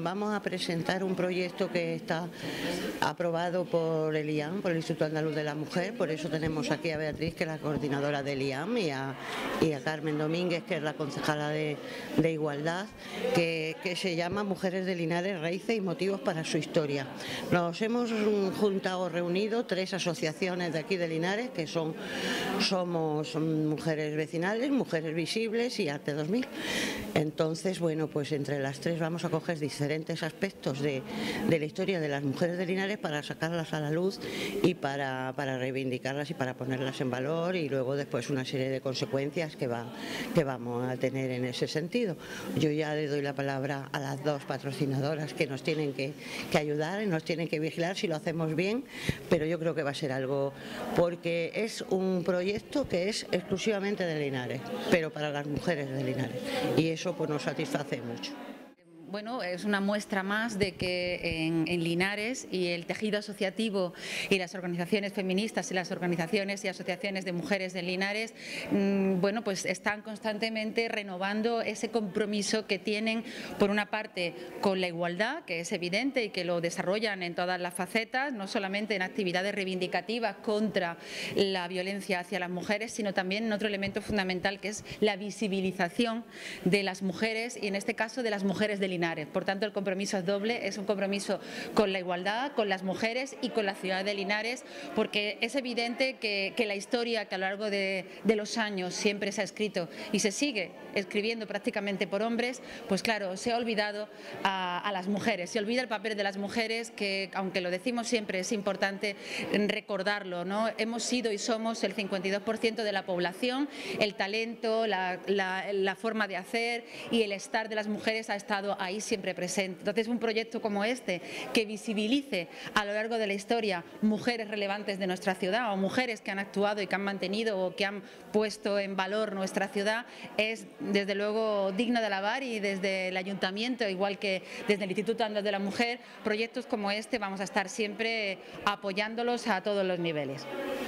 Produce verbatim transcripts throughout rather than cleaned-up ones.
vamos a presentar un proyecto que está aprobado por el I A M, por el Instituto Andaluz de la Mujer. Por eso tenemos aquí a Beatriz, que es la coordinadora del I A M, y a, y a Carmen Domínguez, que es la concejala de, de Igualdad, que, que se llama Mujeres de Linares, raíces y motivos para su historia. Nos hemos juntado, reunido tres asociaciones de aquí de Linares, que son somos Mujeres Vecinales, Mujeres Visibles y Arte dos mil. Entonces, bueno, pues entre las tres vamos a coger diferentes aspectos de, de la historia de las mujeres de Linares para sacarlas a la luz y para, para reivindicarlas y para ponerlas en valor, y luego después una serie de consecuencias que, va, que vamos a tener en ese sentido. Yo ya le doy la palabra a las dos patrocinadoras que nos tienen que, que ayudar y nos tienen que vigilar si lo hacemos bien, pero yo creo que va a ser algo, porque es un proyecto que es exclusivamente de Linares, pero para las mujeres de Linares, y eso pues nos satisface mucho. Bueno, es una muestra más de que en, en Linares y el tejido asociativo y las organizaciones feministas y las organizaciones y asociaciones de mujeres de Linares, mmm, bueno, pues están constantemente renovando ese compromiso que tienen, por una parte, con la igualdad, que es evidente y que lo desarrollan en todas las facetas, no solamente en actividades reivindicativas contra la violencia hacia las mujeres, sino también en otro elemento fundamental, que es la visibilización de las mujeres, y en este caso de las mujeres de Linares. Por tanto, el compromiso es doble, es un compromiso con la igualdad, con las mujeres y con la ciudad de Linares, porque es evidente que, que la historia que a lo largo de, de los años siempre se ha escrito y se sigue escribiendo prácticamente por hombres, pues claro, se ha olvidado a, a las mujeres, se olvida el papel de las mujeres, que aunque lo decimos siempre es importante recordarlo, ¿no? Hemos sido y somos el cincuenta y dos por ciento de la población, el talento, la, la, la forma de hacer y el estar de las mujeres ha estado ahí ahí siempre presente. Entonces, un proyecto como este, que visibilice a lo largo de la historia mujeres relevantes de nuestra ciudad o mujeres que han actuado y que han mantenido o que han puesto en valor nuestra ciudad, es desde luego digno de alabar, y desde el Ayuntamiento, igual que desde el Instituto Andaluz de la Mujer, proyectos como este vamos a estar siempre apoyándolos a todos los niveles.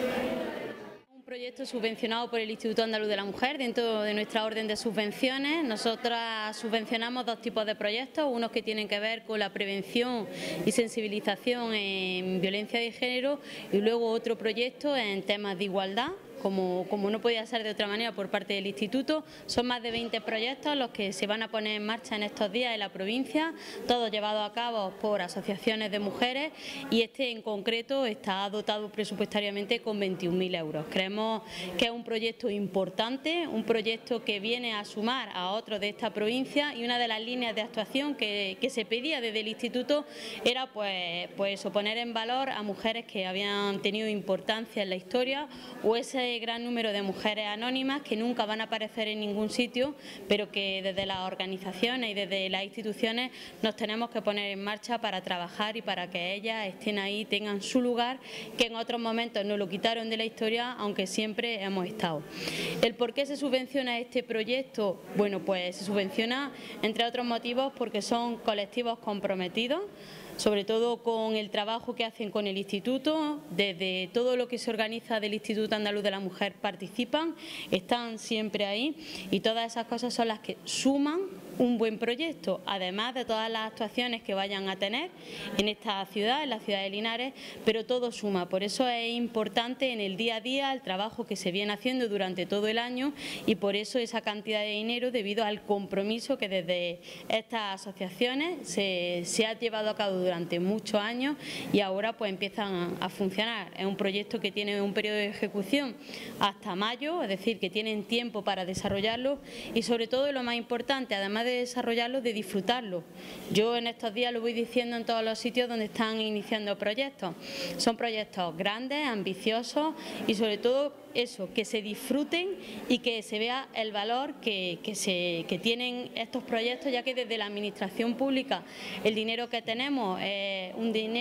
Proyecto subvencionado por el Instituto Andaluz de la Mujer dentro de nuestra orden de subvenciones. Nosotras subvencionamos dos tipos de proyectos, unos que tienen que ver con la prevención y sensibilización en violencia de género, y luego otro proyecto en temas de igualdad. Como, como no podía ser de otra manera por parte del Instituto. Son más de veinte proyectos los que se van a poner en marcha en estos días en la provincia, todos llevados a cabo por asociaciones de mujeres, y este en concreto está dotado presupuestariamente con veintiún mil euros. Creemos que es un proyecto importante, un proyecto que viene a sumar a otros de esta provincia, y una de las líneas de actuación que, que se pedía desde el Instituto era pues, pues poner en valor a mujeres que habían tenido importancia en la historia, o ese gran número de mujeres anónimas que nunca van a aparecer en ningún sitio, pero que desde las organizaciones y desde las instituciones nos tenemos que poner en marcha para trabajar y para que ellas estén ahí, tengan su lugar, que en otros momentos nos lo quitaron de la historia, aunque siempre hemos estado. ¿El por qué se subvenciona este proyecto? Bueno, pues se subvenciona, entre otros motivos, porque son colectivos comprometidos, sobre todo con el trabajo que hacen con el Instituto. Desde todo lo que se organiza del Instituto Andaluz de la Mujer participan, están siempre ahí, y todas esas cosas son las que suman un buen proyecto, además de todas las actuaciones que vayan a tener en esta ciudad, en la ciudad de Linares, pero todo suma. Por eso es importante en el día a día el trabajo que se viene haciendo durante todo el año, y por eso esa cantidad de dinero, debido al compromiso que desde estas asociaciones se, se ha llevado a cabo durante muchos años, y ahora pues empiezan a funcionar. Es un proyecto que tiene un periodo de ejecución hasta mayo, es decir, que tienen tiempo para desarrollarlo, y sobre todo, lo más importante, además de desarrollarlo, de disfrutarlo. Yo en estos días lo voy diciendo en todos los sitios donde están iniciando proyectos. Son proyectos grandes, ambiciosos, y sobre todo eso, que se disfruten y que se vea el valor que, que, se, que tienen estos proyectos, ya que desde la administración pública el dinero que tenemos es un dinero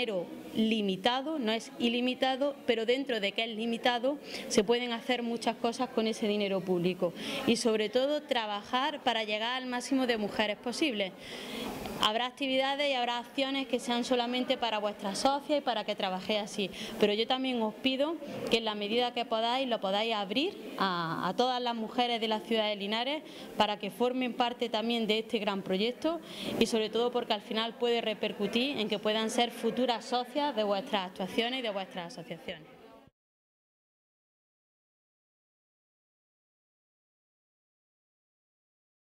limitado, no es ilimitado, pero dentro de que es limitado se pueden hacer muchas cosas con ese dinero público y sobre todo trabajar para llegar al máximo de mujeres posible. Habrá actividades y habrá acciones que sean solamente para vuestras socias y para que trabajéis así, pero yo también os pido que en la medida que podáis lo podáis abrir a, a todas las mujeres de la ciudad de Linares para que formen parte también de este gran proyecto y sobre todo porque al final puede repercutir en que puedan ser futuras socias de vuestras actuaciones y de vuestras asociaciones.